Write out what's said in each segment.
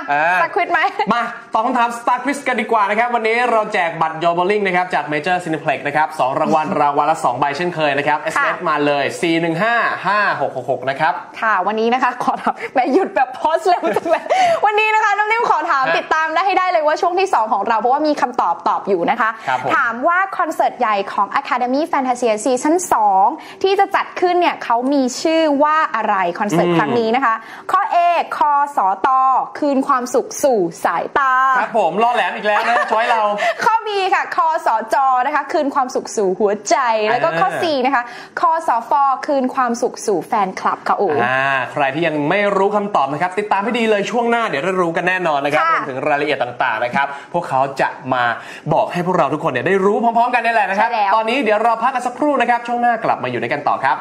Star Quiz ไหมมาตอบคำถาม Star Quiz กันดีกว่านะครับวันนี้เราแจกบัตร Your Bowling นะครับจาก Major Cineplex นะครับ2รางวัลละ2ใบเช่นเคยนะครับ SMS มาเลย 4155666 นะครับค่ะวันนี้นะคะขอถามแม่หยุดแบบโพสเร็วจังเลยวันนี้นะคะน้องนิ่มขอถามติดตามได้ให้ได้เลยว่าช่วงที่2ของเราเพราะว่ามีคำตอบอยู่นะคะถามว่าคอนเสิร์ตใหญ่ของ Academy Fantasia Season 2ที่จะจัดขึ้นเนี่ยเขามีชื่อว่าอะไรคอนเสิร์ตครั้งนี้นะคะข้อ A คสต.คืนความสุขสู่สายตาครับผมล่อแหลมอีกแล้วนะช้อยเราข้อ B ค่ะคสจ.นะคะคืนความสุขสู่หัวใจแล้วก็ข้อ C นะคะคสฟ.คืนความสุขสู่แฟนคลับค่ะโอ้ใครที่ยังไม่รู้คำตอบนะครับติดตามให้ดีเลยช่วงหน้าเดี๋ยวได้รู้กันแน่นอนนะครับรวมถึงรายละเอียดต่างๆนะครับพวกเขาจะมาบอกให้พวกเราทุกคนเนี่ยได้รู้พร้อมๆกันนี่แหละนะครับตอนนี้เดี๋ยวเราพักกันสักครู่นะครับช่วงหน้ากลับมาอยู่ด้วยกันต่อครับ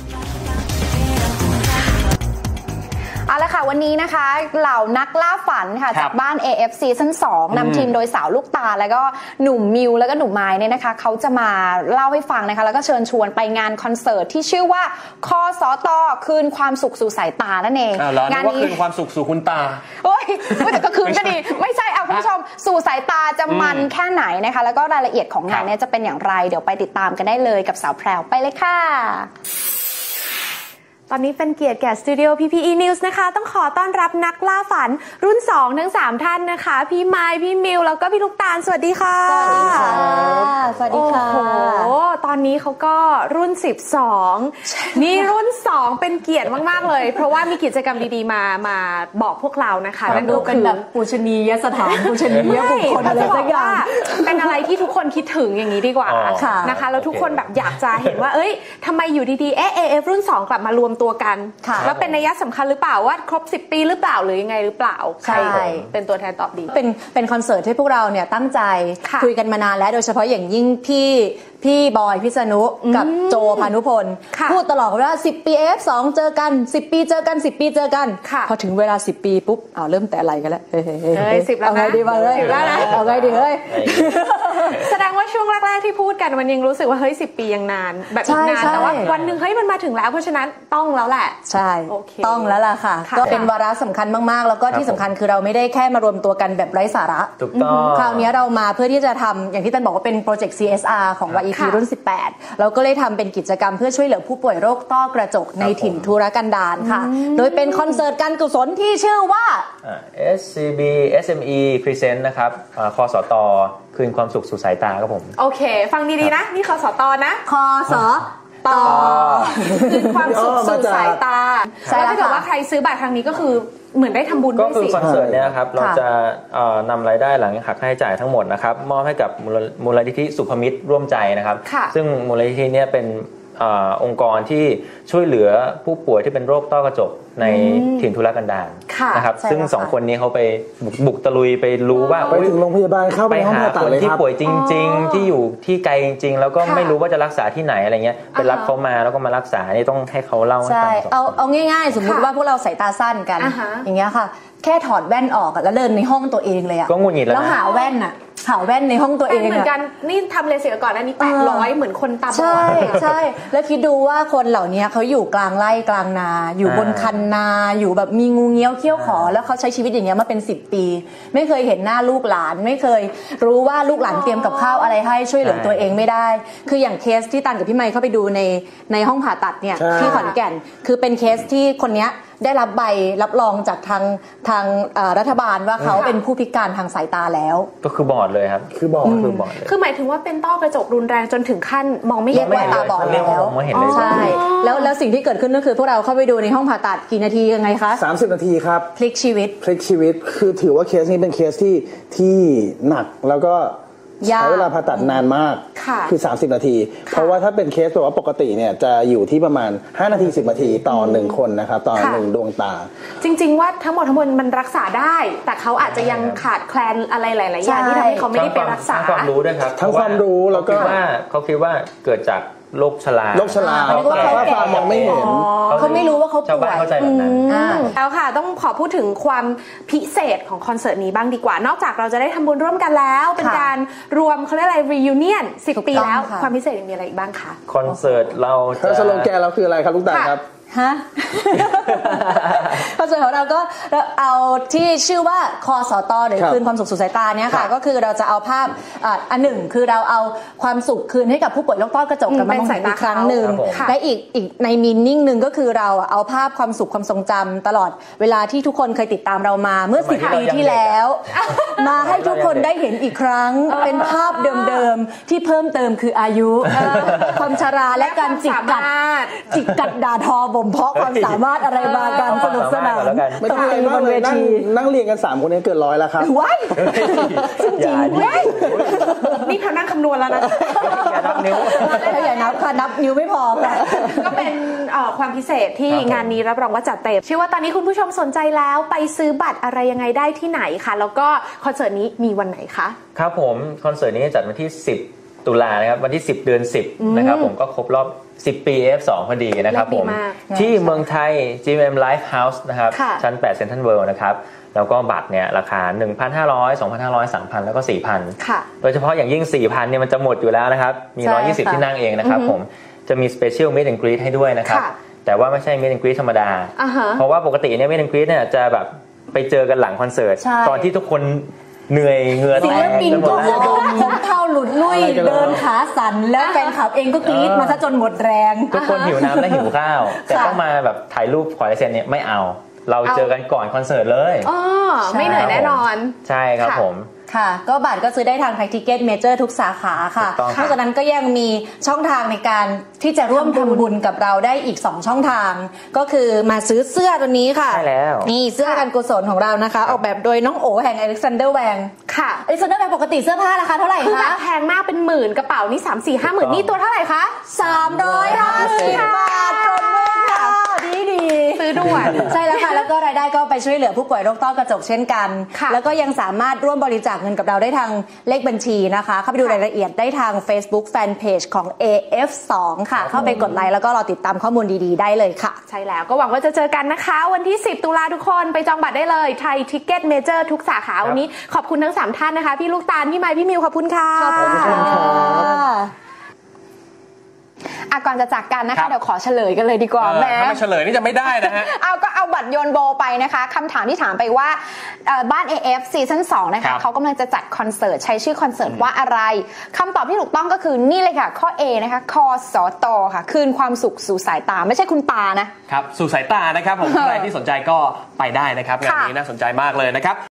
เอาละค่ะวันนี้นะคะเหล่านักล่าฝันค่ะจากบ้าน AF Season 2นำทีมโดยสาวลูกตาแล้วก็หนุ่มมิวแล้วก็หนุ่มไม้เนี่ยนะคะเขาจะมาเล่าให้ฟังนะคะแล้วก็เชิญชวนไปงานคอนเสิร์ตที่ชื่อว่าคสต.คืนความสุขสู่สายตานั่นเองงานนี้คืนความสุขสู่คุณตาโอ้ยแต่ก็คืนก็ดีไม่ใช่เอาคุณผู้ชมสู่สายตาจะมันแค่ไหนนะคะแล้วก็รายละเอียดของงานนี้จะเป็นอย่างไรเดี๋ยวไปติดตามกันได้เลยกับสาวแพรวไปเลยค่ะตอนนี้เป็นเกียรติแก่สตูดิโอ PPE News นะคะต้องขอต้อนรับนักล่าฝันรุ่น2ทั้ง3ท่านนะคะพี่ไมค์พี่มิวแล้วก็พี่ลูกตาลสวัสดีค่ะสวัสดีค่ะสวัสดีค่ะโอ้โหตอนนี้เขาก็รุ่น12นี่รุ่น2เป็นเกียรติมากๆเลยเพราะว่ามีกิจกรรมดีๆมาบอกพวกเรานะคะนั่นก็คือแบบปูชนียสถานปูชนียบุคคลอะไรสักอย่างเป็นอะไรที่ทุกคนคิดถึงอย่างนี้ดีกว่านะคะแล้วทุกคนแบบอยากจะเห็นว่าเอ้ยทำไมอยู่ดีๆAF รุ่น2กลับมารวมตัวกันแล้วเป็นนัยสำคัญหรือเปล่าว่าครบ10ปีหรือเปล่าหรือยังไงหรือเปล่าใช่เป็นตัวแทนตอบดีเป็นคอนเสิร์ตที่พวกเราเนี่ยตั้งใจคุยกันมานานแล้วโดยเฉพาะอย่างยิ่งพี่บอยพิษณุกับโจพานุพลพูดตลอดว่า10ปี AF2 เจอกัน10ปีเจอกัน10ปีเจอกันพอถึงเวลา10ปีปุ๊บเริ่มแต่อะไรกันแล้วเฮ้ย10แล้วนะเอาไงดีวะเฮ้ยเอาไงดีเฮ้ยแสดงว่าช่วงแรกๆที่พูดกันมันยังรู้สึกว่าเฮ้ย10ปียังนานแบบอีกนานแต่ว่าวันนึงเฮ้ยมันมาถึงแล้วเพราะฉะนั้นต้องแล้วแหละใช่ต้องแล้วล่ะค่ะก็เป็นวาระสำคัญมากๆแล้วก็ที่สำคัญคือเราไม่ได้แค่มารวมตัวกันแบบไร้สาระถูกต้องคราวนี้เรามาเพื่อที่จะทำอย่างที่ตันบอกว่าเป็นโปรเจกต์ CSR ของ YEP รุ่น18เราก็เลยทำเป็นกิจกรรมเพื่อช่วยเหลือผู้ป่วยโรคต้อกระจกในถิ่นทุรกันดารค่ะโดยเป็นคอนเสิร์ตการกุศลที่ชื่อว่า SCB SME Present นะครับคสต.คืนความสุขสู่สายตาครับผมโอเคฟังดีๆนะนี่คสต.นะคสต. คืนความสุขสู่สายตาแล้วถ้าเกิดว่าใครซื้อบัตรครั้งนี้ก็คือเหมือนได้ทำบุญด้วยสิก็คือคอนเสิร์ตเนี่ยครับเราจะนำรายได้หลังหักค่าใช้จ่ายทั้งหมดนะครับมอบให้กับมูลนิธิสุภมิตรร่วมใจนะครับซึ่งมูลนิธิเนี่ยเป็นองค์กรที่ช่วยเหลือผู้ป่วยที่เป็นโรคต้อกระจกในถิ่นทุรกันดารนะครับซึ่ง2คนนี้เขาไปบุกตะลุยไปรู้ว่าไปถึงโรงพยาบาลเข้าไปห้องผ่าตัดเลยครับที่ป่วยจริงๆที่อยู่ที่ไกลจริงๆแล้วก็ไม่รู้ว่าจะรักษาที่ไหนอะไรเงี้ยไปรับเขามาแล้วก็มารักษานี่ต้องให้เขาเล่าให้ฟังเอาง่ายๆสมมุติว่าพวกเราสายตาสั้นกันอย่างเงี้ยค่ะแค่ถอดแว่นออกแล้วเดินในห้องตัวเองเลยก็งุนหงิดแล้วหาแว่นในห้องตัวเองเหมือนกันนี่ทำเลสิกก่อนอันนี้800เหมือนคนตาบอดใช่แล้วคิดดูว่าคนเหล่านี้เขาอยู่กลางไร่กลางนาอยู่บนคันนาอยู่แบบมีงูเงี้ยวเขี้ยวขอแล้วเขาใช้ชีวิตอย่างเงี้ยมาเป็น10ปีไม่เคยเห็นหน้าลูกหลานไม่เคยรู้ว่าลูกหลานเตรียมกับข้าวอะไรให้ช่วยเหลือตัวเองไม่ได้คืออย่างเคสที่ตันกับพี่ไมค์เข้าไปดูในห้องผ่าตัดเนี่ยที่ขอนแก่นคือเป็นเคสที่คนเนี้ยได้รับใบรับรองจากทางรัฐบาลว่าเขาเป็นผู้พิการทางสายตาแล้วก็คือบอดเลยครับคือบอดเลยคือหมายถึงว่าเป็นต้อกระจกรุนแรงจนถึงขั้นมองไม่เห็นว่าตาบอดแล้วใช่แล้วสิ่งที่เกิดขึ้นก็คือพวกเราเข้าไปดูในห้องผ่าตัดกี่นาทียังไงคะ 30นาทีครับพลิกชีวิตคือถือว่าเคสนี้เป็นเคสที่หนักแล้วก็ใช้เวลาผ่าตัดนานมากคือ30นาทีเพราะว่าถ้าเป็นเคสแบบว่าปกติเนี่ยจะอยู่ที่ประมาณ5นาที10นาทีต่อ1คนนะครับต่อ1ดวงตาจริงๆว่าทั้งหมดมันรักษาได้แต่เขาอาจจะยังขาดแคลนอะไรหลายๆอย่างที่ทำให้เขาไม่ได้ไปรักษาทั้งความรู้ด้วยครับทั้งความรู้แล้วก็เขาคิดว่าเกิดจากโรคชราว่าตามองไม่เห็นเขาไม่รู้ว่าเขาป่วยเข้าใจแบบนั้นแล้วค่ะต้องขอพูดถึงความพิเศษของคอนเสิร์ตนี้บ้างดีกว่านอกจากเราจะได้ทำบุญร่วมกันแล้วเป็นการรวมเขาเรียกอะไร reunion 10 ปีแล้วความพิเศษมีอะไรอีกบ้างคะคอนเสิร์ตเราสโลแกนเราคืออะไรครับลูกตาลครับฮะ คอนเสิร์ตของเราก็เอาที่ชื่อว่าคสตหรือคืนความสุขสู่สายตาเนี่ยค่ะก็คือเราจะเอาภาพอันหนึ่งคือเราเอาความสุขคืนให้กับผู้ป่วยโรคต้อกระจกกลับมามองเห็นอีกครั้งหนึ่งและอีกในมีนิ่งหนึ่งก็คือเราเอาภาพความสุขความทรงจำตลอดเวลาที่ทุกคนเคยติดตามเรามาเมื่อ10 ปีที่แล้วมาให้ทุกคนได้เห็นอีกครั้งเป็นภาพเดิมๆที่เพิ่มเติมคืออายุความชราและการจิกกัดด่าทอบ่มเพาะความสามารถอะไรมากันสนุกสนานไม่ต้องเลยบนเวทีนั่งเรียนกัน3 คนนี้เกิน100แล้วครับว้ายจริงๆนี่เขานั่งคำนวณแล้วนะอย่านับนิ้วอย่านับค่ะนับนิ้วไม่พอค่ะก็เป็นความพิเศษที่งานนี้รับรองว่าจัดเต็มเชื่อว่าตอนนี้คุณผู้ชมสนใจแล้วไปซื้อบัตรอะไรยังไงได้ที่ไหนคะแล้วก็คอนเสิร์ตนี้มีวันไหนคะครับผมคอนเสิร์ตนี้จัดวันที่10 ตุลานะครับวันที่10 เดือน 10นะครับผมก็ครบรอบ10 ปี F2 พอดีนะครับผมที่เมืองไทย GMM Live House นะครับชั้น8 Central World นะครับแล้วก็บัตรเนี่ยราคา 1,500 2,500 3,000 แล้วก็ 4,000 โดยเฉพาะอย่างยิ่ง 4,000 เนี่ยมันจะหมดอยู่แล้วนะครับมี120ที่นั่งเองนะครับผมจะมี Special Meet and Greet ให้ด้วยนะครับแต่ว่าไม่ใช่ Meet and Greet ธรรมดาเพราะว่าปกติเนี่ย Meet and Greet เนี่ยจะแบบไปเจอกันหลังคอนเสิร์ตตอนที่ทุกคนเหนื่อยเหงื่อแตกศิลปินก็หัวดมผมเท้าหลุดลุ่ยเดินขาสั่นแล้วแฟนคลับเองก็กรี๊ดมาซะจนหมดแรงทุกคนหิวน้ำและหิวข้าวแต่ต้องมาแบบถ่ายรูปขอลายเซ็นเนี่ยไม่เอาเราเจอกันก่อนคอนเสิร์ตเลยไม่เหนื่อยแน่นอนใช่ครับผมค่ะก็บัตรก็ซื้อได้ทางไทยทิเก็ตเมเจอร์ทุกสาขาค่ะนอกจากนั้นก็ยังมีช่องทางในการที่จะร่วมทำบุญกับเราได้อีก2ช่องทางก็คือมาซื้อเสื้อตัวนี้ค่ะใช่แล้วนี่เสื้อการกุศลของเรานะคะออกแบบโดยน้องโอแห่งอเล็กซานเดอร์แวงค่ะอเล็กซานเดอร์แวงปกติเสื้อผ้าราคาเท่าไหร่คะคือแบบแพงมากเป็นหมื่นกระเป๋านี่3-4 5 หมื่นนี่ตัวเท่าไหร่คะ 350 บาทตรงมือค่ะดีซื้อด่วนใช่แล้วค่ะแล้วก็รายได้ก็ไปช่วยเหลือผู้ป่วยโรคต้อกระจกเช่นกันแล้วก็ยังสามารถร่วมบริจาคเงินกับเราได้ทางเลขบัญชีนะคะเข้าไปดูรายละเอียดได้ทาง Facebook Fanpage ของ AF2 ค่ะเข้าไปกดไลค์แล้วก็รอติดตามข้อมูลดีๆได้เลยค่ะใช่แล้วก็หวังว่าจะเจอกันนะคะวันที่10 ตุลาทุกคนไปจองบัตรได้เลยไทยทิกเก็ตเมเจอร์ทุกสาขาวันนี้ขอบคุณทั้ง3ท่านนะคะพี่ลูกตาลพี่ไมค์พี่มิวขอบคุณค่ะขอบคุณค่ะก่อนจะจากกันนะคะเดี๋ยวขอเฉลยกันเลยดีกว่าแม่ถ้าไม่เฉลยนี่จะไม่ได้นะฮะเอาบัตรโยนโบไปนะคะคำถามที่ถามไปว่าบ้าน AF ซีซั่น 2นะคะเขากำลังจะจัดคอนเสิร์ตใช้ชื่อคอนเสิร์ตว่าอะไรคำตอบที่ถูกต้องก็คือนี่เลยค่ะข้อ A นะคะคสตค่ะคืนความสุขสู่สายตาไม่ใช่คุณตานะครับสู่สายตานะครับผมใครที่สนใจก็ไปได้นะครับงานนี้น่าสนใจมากเลยนะครับ